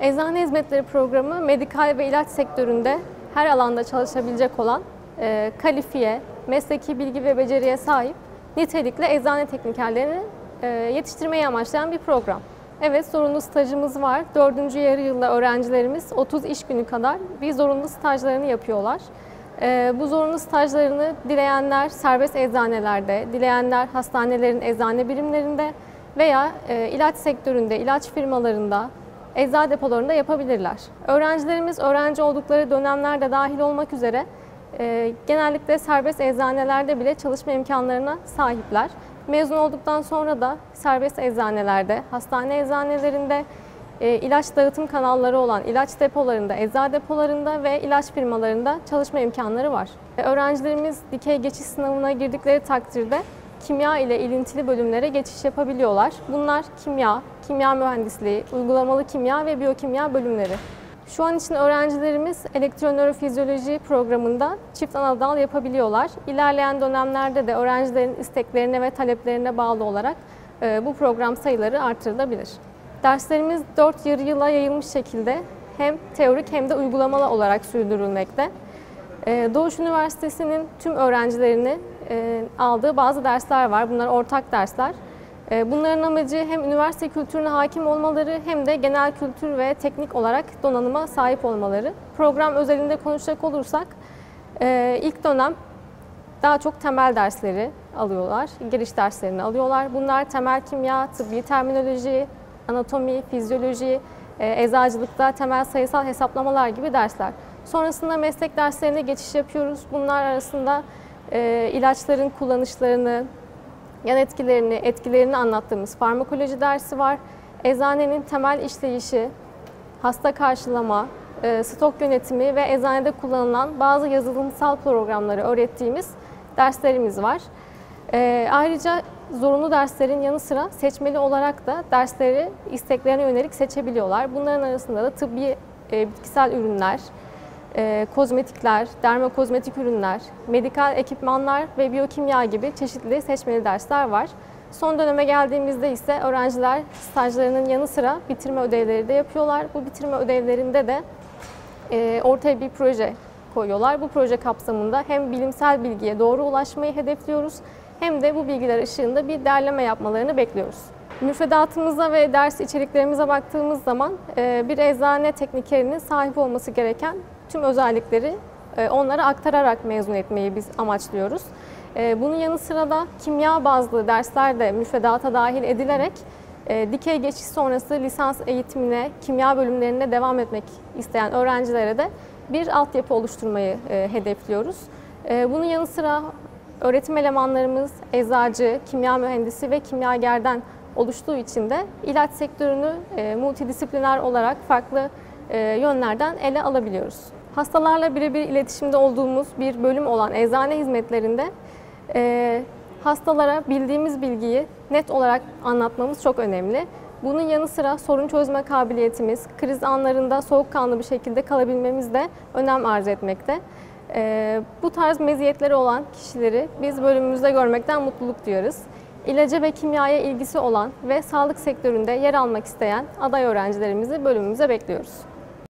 Eczane Hizmetleri Programı, medikal ve ilaç sektöründe her alanda çalışabilecek olan kalifiye, mesleki bilgi ve beceriye sahip nitelikli eczane teknikerlerini yetiştirmeyi amaçlayan bir program. Evet, zorunlu stajımız var. 4. yarı yılda öğrencilerimiz 30 iş günü kadar bir zorunlu stajlarını yapıyorlar. Bu zorunlu stajlarını dileyenler serbest eczanelerde, dileyenler hastanelerin eczane birimlerinde veya ilaç sektöründe, ilaç firmalarında, eczacı depolarında yapabilirler. Öğrencilerimiz öğrenci oldukları dönemlerde dahil olmak üzere genellikle serbest eczanelerde bile çalışma imkanlarına sahipler. Mezun olduktan sonra da serbest eczanelerde, hastane eczanelerinde, ilaç dağıtım kanalları olan ilaç depolarında, eczacı depolarında ve ilaç firmalarında çalışma imkanları var. Öğrencilerimiz dikey geçiş sınavına girdikleri takdirde kimya ile ilintili bölümlere geçiş yapabiliyorlar. Bunlar kimya, kimya mühendisliği, uygulamalı kimya ve biyokimya bölümleri. Şu an için öğrencilerimiz elektronörofizyoloji programında çift ana dal yapabiliyorlar. İlerleyen dönemlerde de öğrencilerin isteklerine ve taleplerine bağlı olarak bu program sayıları artırılabilir. Derslerimiz 4 yarı yıla yayılmış şekilde hem teorik hem de uygulamalı olarak sürdürülmekte. Doğuş Üniversitesi'nin tüm öğrencilerini aldığı bazı dersler var. Bunlar ortak dersler. Bunların amacı hem üniversite kültürüne hakim olmaları hem de genel kültür ve teknik olarak donanıma sahip olmaları. Program özelinde konuşacak olursak ilk dönem daha çok temel dersleri alıyorlar, giriş derslerini alıyorlar. Bunlar temel kimya, tıbbi terminoloji, anatomi, fizyoloji, eczacılıkta temel sayısal hesaplamalar gibi dersler. Sonrasında meslek derslerine geçiş yapıyoruz. Bunlar arasında ilaçların kullanışlarını, yan etkilerini anlattığımız farmakoloji dersi var. Eczanenin temel işleyişi, hasta karşılama, stok yönetimi ve eczanede kullanılan bazı yazılımsal programları öğrettiğimiz derslerimiz var. Ayrıca zorunlu derslerin yanı sıra seçmeli olarak da dersleri isteklerine yönelik seçebiliyorlar. Bunların arasında da tıbbi bitkisel ürünler, kozmetikler, dermokozmetik ürünler, medikal ekipmanlar ve biyokimya gibi çeşitli seçmeli dersler var. Son döneme geldiğimizde ise öğrenciler stajlarının yanı sıra bitirme ödevleri de yapıyorlar. Bu bitirme ödevlerinde de ortaya bir proje koyuyorlar. Bu proje kapsamında hem bilimsel bilgiye doğru ulaşmayı hedefliyoruz hem de bu bilgiler ışığında bir derleme yapmalarını bekliyoruz. Müfredatımıza ve ders içeriklerimize baktığımız zaman bir eczane teknikerinin sahip olması gereken tüm özellikleri onlara aktararak mezun etmeyi biz amaçlıyoruz. Bunun yanı sıra da kimya bazlı dersler de müfredata dahil edilerek dikey geçiş sonrası lisans eğitimine, kimya bölümlerine devam etmek isteyen öğrencilere de bir altyapı oluşturmayı hedefliyoruz. Bunun yanı sıra öğretim elemanlarımız eczacı, kimya mühendisi ve kimyagerden oluştuğu için de ilaç sektörünü multidisipliner olarak farklı yönlerden ele alabiliyoruz. Hastalarla birebir iletişimde olduğumuz bir bölüm olan eczane hizmetlerinde hastalara bildiğimiz bilgiyi net olarak anlatmamız çok önemli. Bunun yanı sıra sorun çözme kabiliyetimiz, kriz anlarında soğukkanlı bir şekilde kalabilmemiz de önem arz etmekte. Bu tarz meziyetleri olan kişileri biz bölümümüzde görmekten mutluluk duyuyoruz. İlaca ve kimyaya ilgisi olan ve sağlık sektöründe yer almak isteyen aday öğrencilerimizi bölümümüze bekliyoruz.